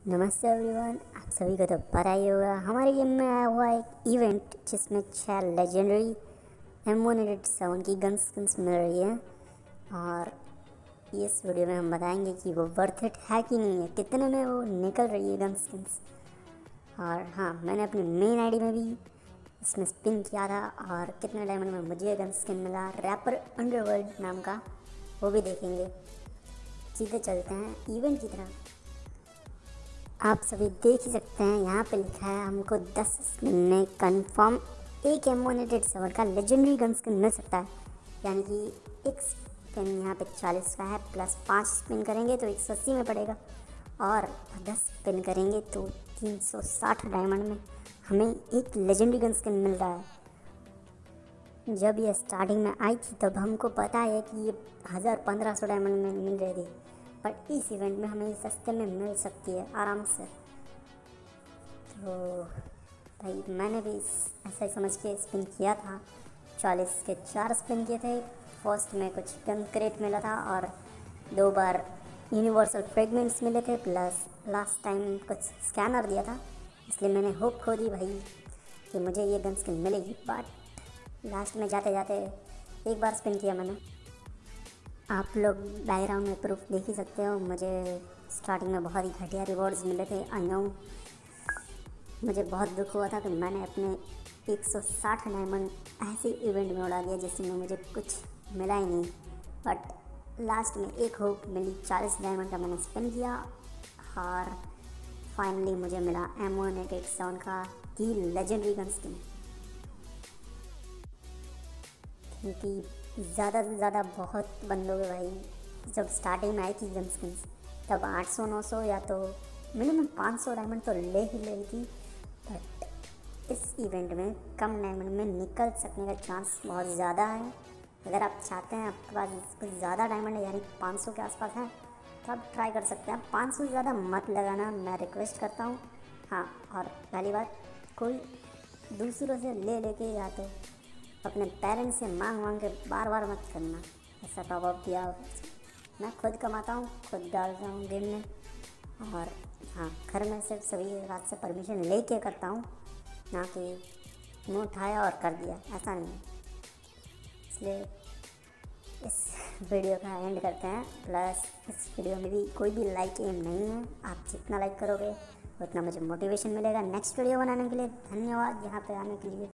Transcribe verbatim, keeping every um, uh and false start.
नमस्ते एवरीवन, आप सभी को तो पता ही होगा हमारे गेम में आया हुआ एक इवेंट जिसमें छह legendary M one eight seven की गन स्किन्स मिल रही है। और इस वीडियो में हम बताएंगे कि वो वर्थ इट है कि नहीं है, कितने में वो निकल रही है गन स्किन्स। और हाँ, मैंने अपनी मेन आईडी में भी इसमें स्पिन किया था और कितने डायमंड में मुझे गन स्किन मिला रैपर अंडरवर्ल्ड नाम का, वो भी देखेंगे। सीधे चलते हैं इवेंट की तरफ। आप सभी देख ही सकते हैं, यहाँ पे लिखा है हमको दस स्पिन में कंफर्म एक एम वन एट सेवन का लेजेंडरी गन स्किन मिल सकता है। यानी कि एक स्पिन यहाँ पे चालीस का है, प्लस पाँच स्पिन करेंगे तो एक सौ अस्सी में पड़ेगा, और दस स्पिन करेंगे तो तीन सौ साठ डायमंड में हमें एक लेजेंडरी गन स्किन मिल रहा है। जब ये स्टार्टिंग में आई थी तब हमको पता है कि ये हज़ार पंद्रह सौ डायमंड में मिल रही थी, पर इस इवेंट में हमें सस्ते में मिल सकती है आराम से। तो भाई मैंने भी ऐसा ही समझ के स्पिन किया था। चालीस के चार स्पिन किए थे। फर्स्ट में कुछ गन क्रेट मिला था और दो बार यूनिवर्सल फ्रेगमेंट्स मिले थे, प्लस लास्ट टाइम कुछ स्कैनर दिया था। इसलिए मैंने होप खो दी भाई कि मुझे ये गन स्किन मिलेगी, बट लास्ट में जाते जाते एक बार स्पिन किया मैंने। आप लोग बैकग्राउंड में प्रूफ देख ही सकते हो। मुझे स्टार्टिंग में बहुत ही घटिया रिवॉर्ड्स मिले थे। आई नो, मुझे बहुत दुख हुआ था, तो मैंने अपने एक सौ साठ डायमंड ऐसे इवेंट में उड़ा दिया जिसमें मुझे कुछ मिला ही नहीं। बट लास्ट में एक होप मिली, चालीस डायमंड का मैंने स्पिन किया और फाइनली मुझे मिला M one eight eight seven का दी लेजेंडरी गन स्किन। क्योंकि ज़्यादा से ज़्यादा बहुत बंदों के भाई जब स्टार्टिंग में आई थी गन स्किन्स तब आठ सौ नौ सौ या तो मिनिमम पाँच सौ डायमंड तो ले ही ले थी। बट इस इवेंट में कम डायमंड में निकल सकने का चांस बहुत ज़्यादा है। अगर आप चाहते हैं, आपके पास कुछ ज़्यादा डायमंड है, यानी पाँच सौ के आसपास है, तो आप ट्राई कर सकते हैं। पाँच सौ से ज़्यादा मत लगाना, मैं रिक्वेस्ट करता हूँ। हाँ, और पहली बात, कोई दूसरों से ले लेके या तो अपने पेरेंट्स से मांग मांग के बार बार मत करना। ऐसा टॉप अप दिया मैं खुद कमाता हूँ, खुद डालता हूँ गेम में, और हाँ, घर में सिर्फ सभी बात से परमिशन लेके करता हूँ, ना कि मुँह उठाया और कर दिया, ऐसा नहीं। इसलिए इस वीडियो का एंड करते हैं। प्लस इस वीडियो में भी कोई भी लाइक एम नहीं है। आप जितना लाइक करोगे उतना मुझे मोटिवेशन मिलेगा नेक्स्ट वीडियो बनाने के लिए। धन्यवाद यहाँ पे आने के लिए।